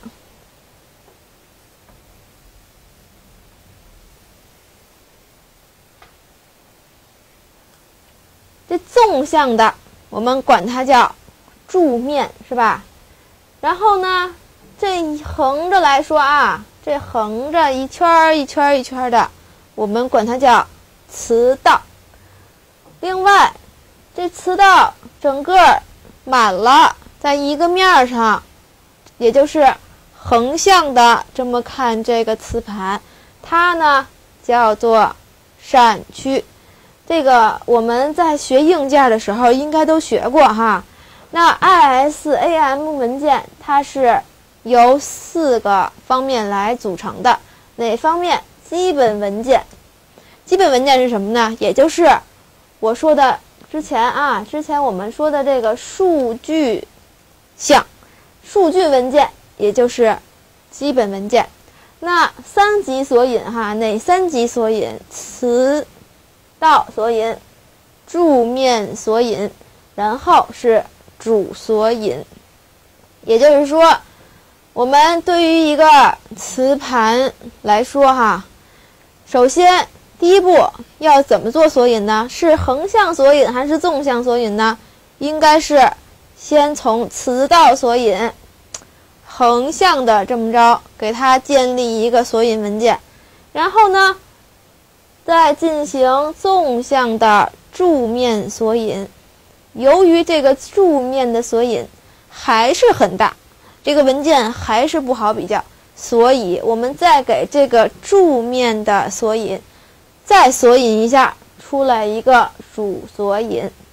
这纵向的，我们管它叫柱面，是吧？然后呢，这横着来说啊，这横着一圈一圈一圈的，我们管它叫磁道。另外，这磁道整个满了，在一个面上，也就是横向的这么看这个磁盘，它呢叫做扇区。这个我们在学硬件的时候应该都学过哈。那 I S A M 文件它是由四个方面来组成的。哪方面？基本文件。基本文件是什么呢？也就是我说的之前啊，之前我们说的这个数据项，数据文件，也就是基本文件。那三级索引哈，哪三级索引？磁道索引、柱面索引，然后是主索引。也就是说，我们对于一个磁盘来说哈，首先第一步要怎么做索引呢？是横向索引还是纵向索引呢？应该是先从磁道索引横向的这么着给它建立一个索引文件，然后呢再进行纵向的柱面索引。由于这个柱面的索引还是很大，这个文件还是不好比较，所以我们再给这个柱面的索引再索引一下，出来一个主索引。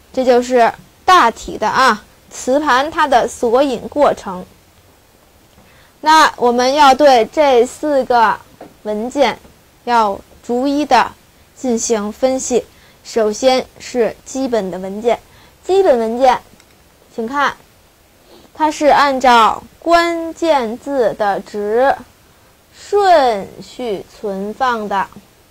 这就是大体的啊磁盘它的索引过程。那我们要对这四个文件要逐一的进行分析。首先是基本的文件，基本文件，请看，它是按照关键字的值顺序存放的。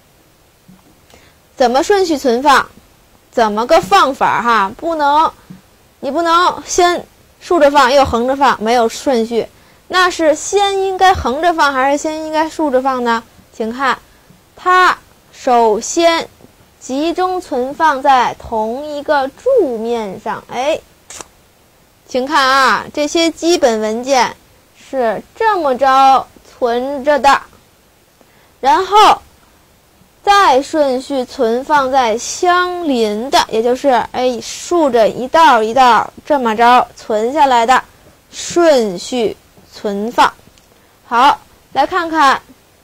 怎么顺序存放？怎么个放法哈？不能，你不能先竖着放又横着放，没有顺序。那是先应该横着放还是先应该竖着放呢？请看，它首先集中存放在同一个柱面上。哎，请看啊，这些基本文件是这么着存着的，然后再顺序存放在相邻的，也就是哎竖着一道一道这么着存下来的顺序存放。好，来看看，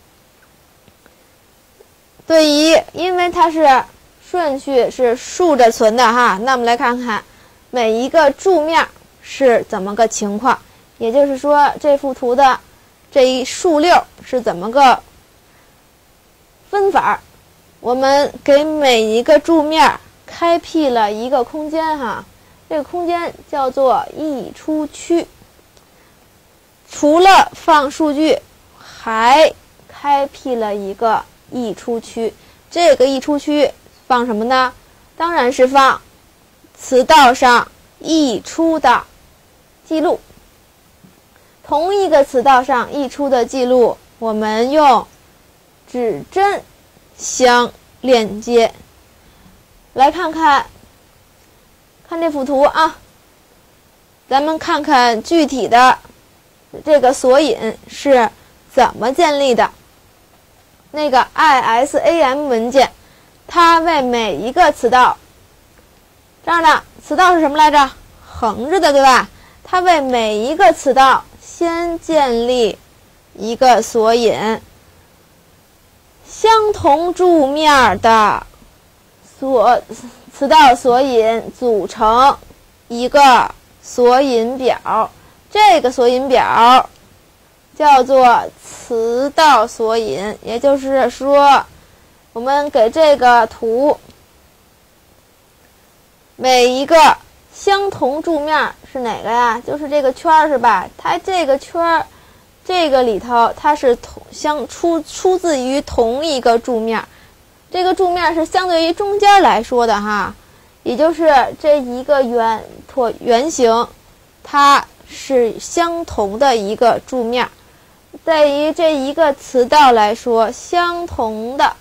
对于因为它是顺序是竖着存的哈，那么来看看每一个柱面是怎么个情况，也就是说这幅图的这一竖溜是怎么个分法。我们给每一个柱面开辟了一个空间哈，这个空间叫做溢出区。除了放数据，还开辟了一个溢出区。这个溢出区放什么呢？当然是放磁道上溢出的记录。同一个磁道上溢出的记录，我们用指针相链接。来看看，看这幅图啊，咱们看看具体的这个索引是怎么建立的。那个 I S A M 文件，它为每一个磁道，这样的磁道是什么来着？横着的，对吧？它为每一个磁道先建立一个索引，相同柱面的索磁道索引组成一个索引表，这个索引表叫做磁道索引。也就是说，我们给这个图每一个相同柱面是哪个呀？就是这个圈是吧？它这个圈这个里头它是同相出出自于同一个柱面，这个柱面是相对于中间来说的哈，也就是这一个圆椭圆形，它是相同的一个柱面。对于这一个磁道来说，相同的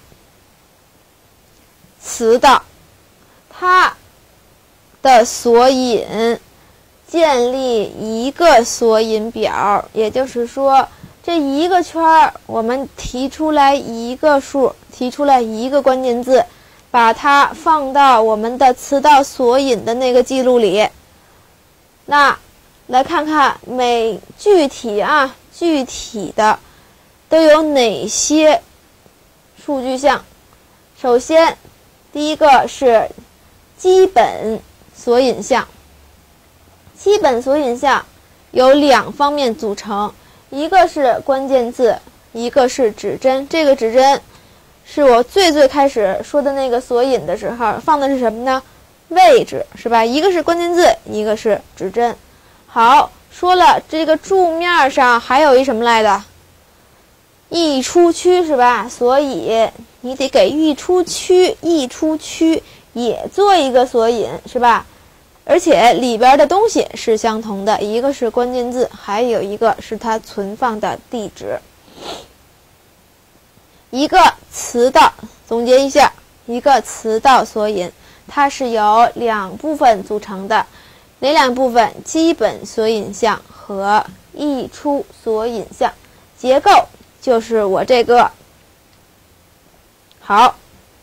磁道，它的索引建立一个索引表，也就是说这一个圈我们提出来一个数，提出来一个关键字，把它放到我们的磁道索引的那个记录里。那来看看每具体啊具体的都有哪些数据项。首先第一个是基本索引项，基本索引项由两方面组成，一个是关键字，一个是指针。这个指针是我最最开始说的那个索引的时候放的是什么呢？位置，是吧？一个是关键字，一个是指针。好，说了这个柱面上还有一什么来的？溢出区，是吧？所以你得给溢出区溢出区也做一个索引，是吧？而且里边的东西是相同的，一个是关键字，还有一个是它存放的地址。一个磁道，总结一下，一个磁道索引它是由两部分组成的，哪两部分？基本索引项和溢出索引项。结构就是我这个。好，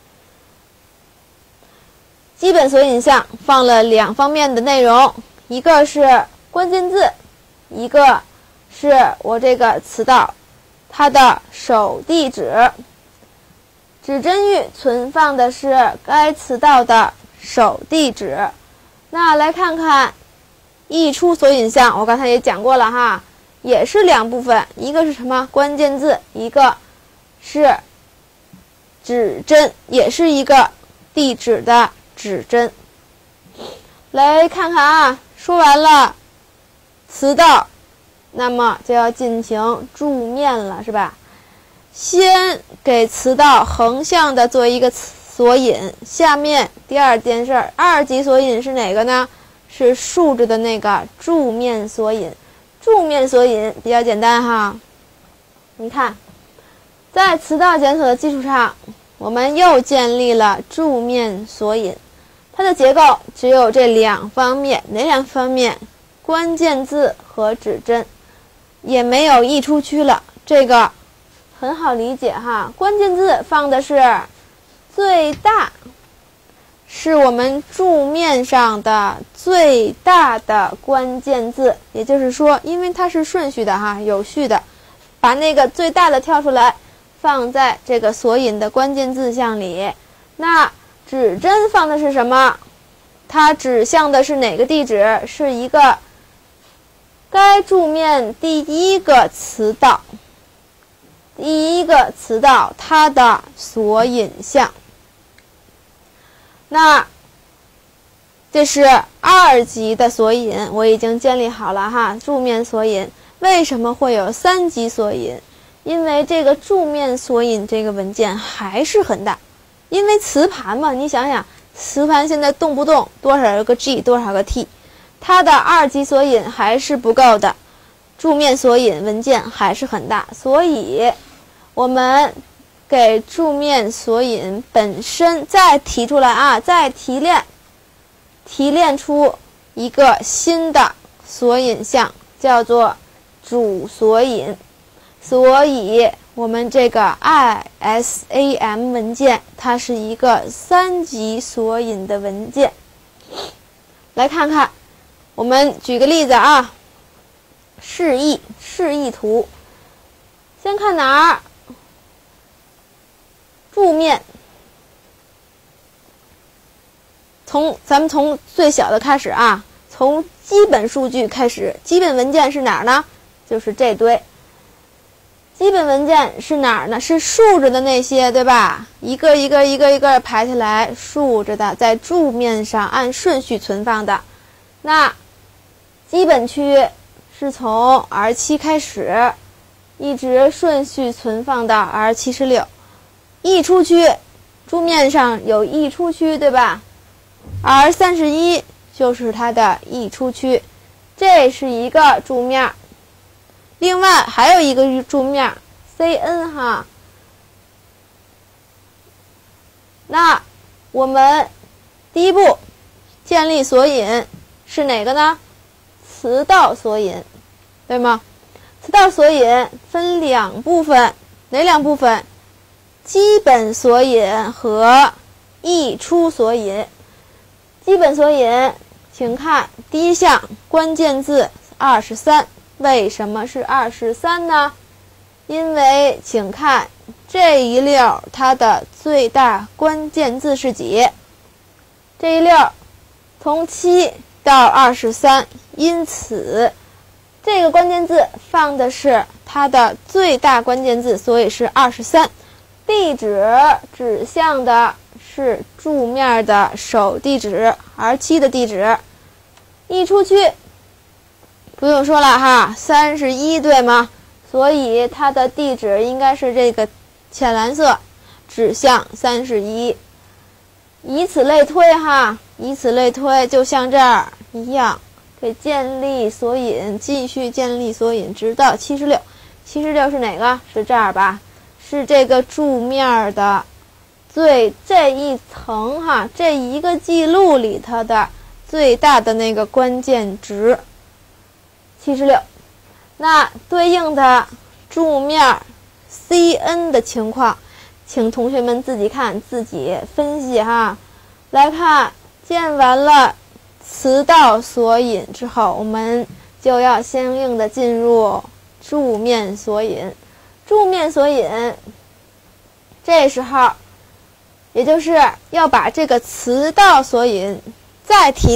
基本索引项放了两方面的内容，一个是关键字，一个是我这个磁道它的首地址。指针域存放的是该磁道的首地址， 那来看看溢出索引项，我刚才也讲过了哈，也是两部分，一个是什么？关键字，一个是指针，也是一个地址的指针。来看看啊，说完了词道，那么就要进行注面了，是吧？先给词道横向的做一个索引，下面第二件事儿，二级索引是哪个呢？是竖着的那个柱面索引。柱面索引比较简单哈，你看，在词道检索的基础上，我们又建立了柱面索引。它的结构只有这两方面，哪两方面？关键字和指针，也没有溢出区了。这个很好理解哈，关键字放的是最大，是我们柱面上的最大的关键字，也就是说，因为它是顺序的哈，有序的，把那个最大的挑出来，放在这个索引的关键字项里。那指针放的是什么？它指向的是哪个地址？是一个该柱面第一个词道，第一个词道它的索引项。那这是二级的索引，我已经建立好了哈，柱面索引。为什么会有三级索引？因为这个柱面索引这个文件还是很大，因为磁盘嘛，你想想，磁盘现在动不动多少个 G 多少个 T， 它的二级索引还是不够的，柱面索引文件还是很大，所以我们给柱面索引本身再提出来啊，再提炼，提炼出一个新的索引项，叫做主索引。所以我们这个 I S A M 文件，它是一个三级索引的文件。来看看，我们举个例子啊，示意示意图。先看哪儿？柱面。从咱们从最小的开始啊，从基本数据开始。基本文件是哪儿呢？就是这堆。基本文件是哪儿呢？是竖着的那些，对吧？一个一个一个一个排起来，竖着的，在柱面上按顺序存放的。那基本区是从 R 七 开始，一直顺序存放到 R 七十六。溢出区，柱面上有溢出区，对吧？ R 三十一 就是它的溢出区，这是一个柱面。另外还有一个柱面 C N 哈，那我们第一步建立索引是哪个呢？词道索引，对吗？词道索引分两部分，哪两部分？基本索引和溢出索引。基本索引，请看第一项关键字二十三。为什么是二十三呢？因为请看这一溜它的最大关键字是几？这一溜从七到二十三，因此这个关键字放的是它的最大关键字，所以是二十三。地址指向的是柱面的首地址 R 七 的地址。溢出区不用说了哈，三十一对吗？所以它的地址应该是这个浅蓝色，指向三十一。以此类推哈，以此类推，就像这儿一样，给建立索引，继续建立索引，直到七十六。七十六是哪个？是这儿吧？是这个柱面的最这一层哈，这一个记录里头的最大的那个关键值。七十六，那对应的柱面 C N 的情况，请同学们自己看，自己分析哈。来看，建完了词道索引之后，我们就要相应的进入柱面索引。柱面索引，这时候也就是要把这个词道索引再提炼，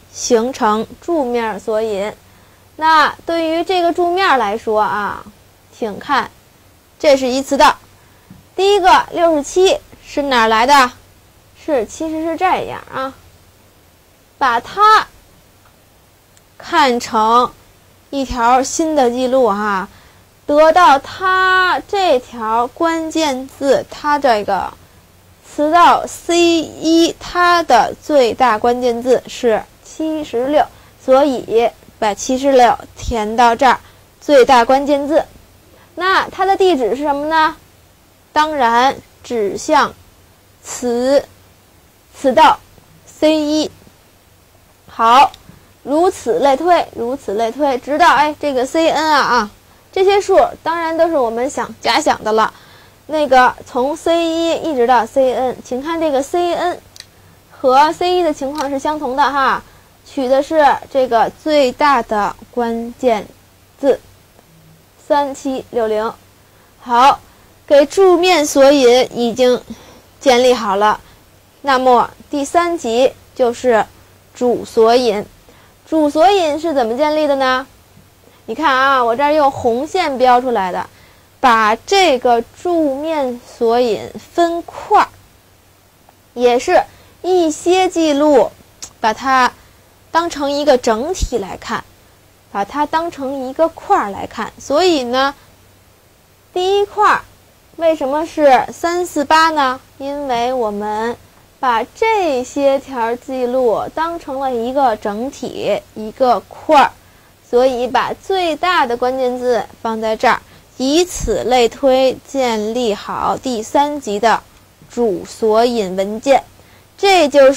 形成柱面索引。那对于这个柱面来说啊，请看，这是一词道。第一个六十七是哪儿来的？是其实是这样啊，把它看成一条新的记录哈，得到它这条关键字，它这个词道 C 一 它的最大关键字是七十六，所以把七十六填到这儿，最大关键字。那它的地址是什么呢？当然指向词词道 C 一。好，如此类推，如此类推，直到哎这个 C N 啊啊，这些数当然都是我们想假想的了。那个从 C 一 一直到 C N， 请看这个 C N 和 C 一 的情况是相同的哈，取的是这个最大的关键字三七六零。好，给柱面索引已经建立好了，那么第三级就是主索引。主索引是怎么建立的呢？你看啊，我这儿用红线标出来的，把这个柱面索引分块，也是一些记录把它当成一个整体来看，把它当成一个块来看。所以呢，第一块为什么是三四八呢？因为我们把这些条记录当成了一个整体，一个块，所以把最大的关键字放在这儿，以此类推，建立好第三级的主索引文件。这就是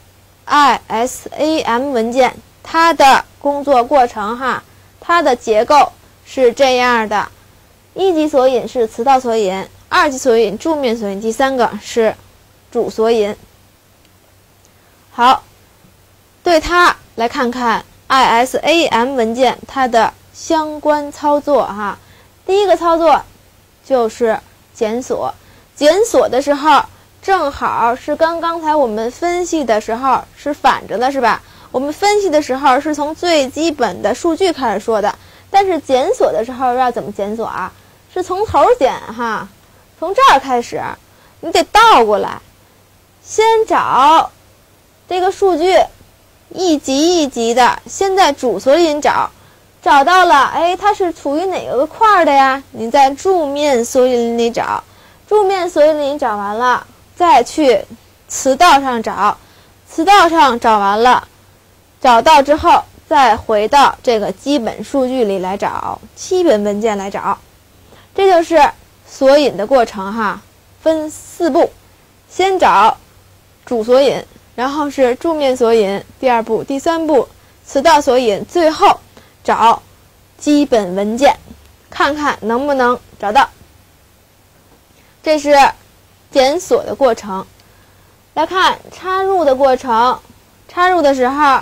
I S A M 文件它的工作过程哈，它的结构是这样的：一级索引是词道索引，二级索引柱面索引，第三个是主索引。好，对它来看看 I S A M 文件它的相关操作哈。第一个操作就是检索，检索的时候正好是跟刚才我们分析的时候是反着的，是吧？我们分析的时候是从最基本的数据开始说的，但是检索的时候要怎么检索啊？是从头检哈，从这儿开始，你得倒过来，先找这个数据一级一级的，先在主索引找，找到了，哎，它是处于哪个块的呀？你在柱面索引里找，柱面索引里找完了，再去词道上找，词道上找完了，找到之后再回到这个基本数据里来找，基本文件来找。这就是索引的过程哈，分四步，先找主索引，然后是柱面索引，第二步，第三步词道索引，最后找基本文件，看看能不能找到。这是检索的过程。来看插入的过程，插入的时候，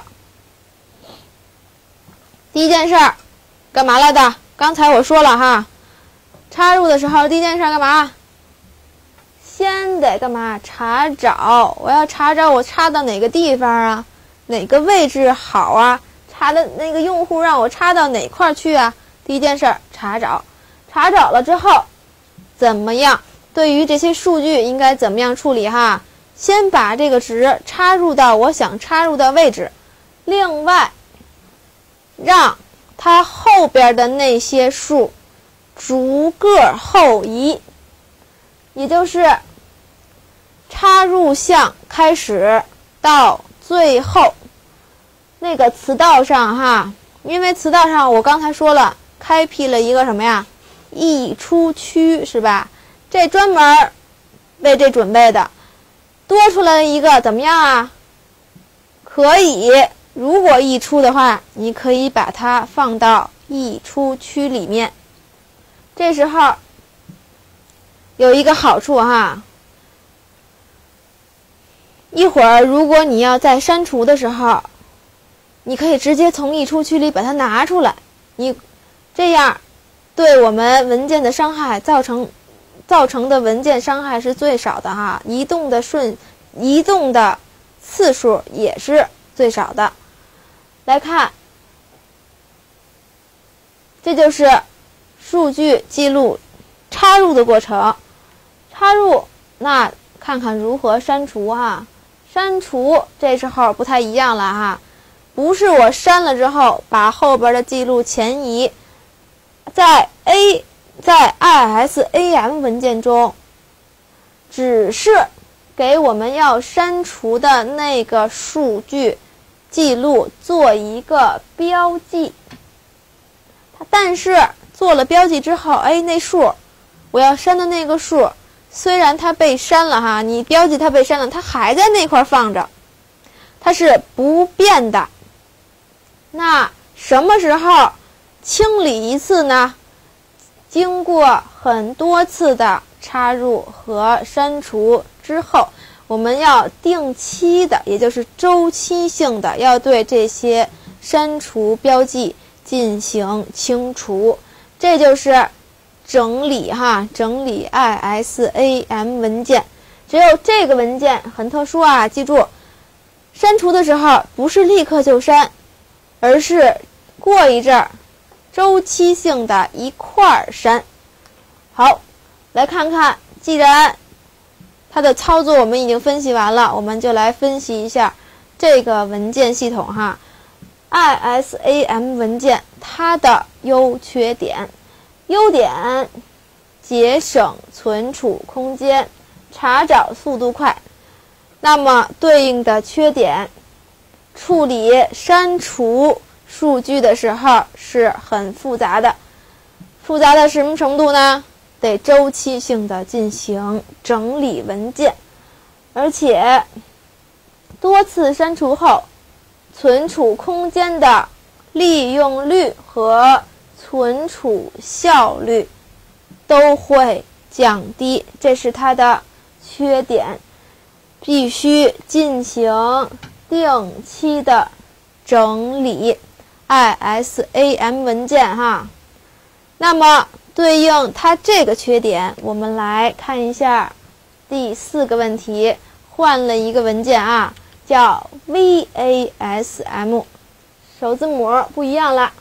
第一件事儿干嘛来的？刚才我说了哈，插入的时候第一件事儿干嘛？先得干嘛？查找，我要查找我插到哪个地方啊，哪个位置好啊，插的那个用户让我插到哪块去啊？第一件事儿查找，查找了之后怎么样？对于这些数据应该怎么样处理哈？先把这个值插入到我想插入的位置，另外让它后边的那些数逐个后移，也就是插入项开始到最后那个词道上哈，因为词道上我刚才说了，开辟了一个什么呀？溢出区是吧？这专门为这准备的，多出来一个怎么样啊？可以，如果溢出的话，你可以把它放到溢出区里面。这时候有一个好处哈，一会儿如果你要在删除的时候，你可以直接从溢出区里把它拿出来，你这样对我们文件的伤害造成造成的文件伤害是最少的哈，移动的顺移动的次数也是最少的。 来看，这就是数据记录插入的过程。插入，那看看如何删除哈。删除这时候不太一样了哈，不是我删了之后把后边的记录前移，在 A 在 I S A M 文件中，只是给我们要删除的那个数据记录做一个标记。但是做了标记之后，哎，那数我要删的那个数，虽然它被删了哈，你标记它被删了，它还在那块放着，它是不变的。那什么时候清理一次呢？经过很多次的插入和删除之后，我们要定期的，也就是周期性的，要对这些删除标记进行清除。这就是整理哈，整理 I S A M 文件。只有这个文件很特殊啊，记住，删除的时候不是立刻就删，而是过一阵儿，周期性的一块儿删。好，来看看，既然它的操作我们已经分析完了，我们就来分析一下这个文件系统哈。I S A M 文件它的优缺点。优点：节省存储空间，查找速度快。那么对应的缺点，处理删除数据的时候是很复杂的。复杂到什么程度呢？得周期性的进行整理文件，而且多次删除后，存储空间的利用率和存储效率都会降低，这是它的缺点。必须进行定期的整理 I S A M 文件哈。那么对应它这个缺点，我们来看一下第四个问题，换了一个文件啊，叫 V A S M， 首字母不一样了。